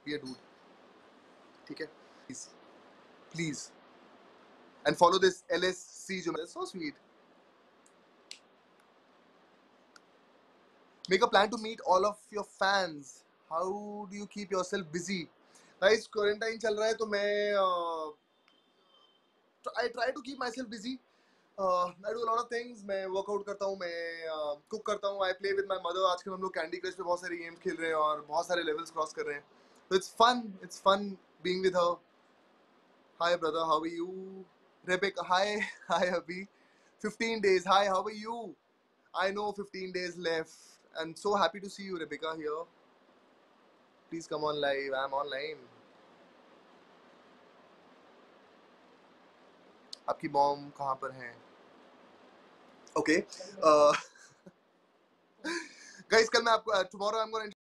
be a dude. ठीक है? Please. And follow this LSC जो so sweet. Make a plan to meet all of your fans. How do you keep yourself busy? Guys, quarantine चल रहा है तो मैं I try to keep myself busy. I do a lot of things. मैं workout करता हूँ, मैं cook करता हूँ. I play with my mother. आजकल हम लोग Candy Crush पे बहुत सारे games खेल रहे हैं और बहुत सारे levels cross कर रहे हैं. So it's fun. It's fun being with her. Hi brother, how are you? Rebecca, hi, hi Abhi. 15 days. Hi, how are you? I know 15 days left. I'm so happy to see you, Rebecca, here. Please come on live. I'm online. आपकी mom कहाँ पर हैं? Okay. Guys, कल मैं आपको tomorrow I'm gonna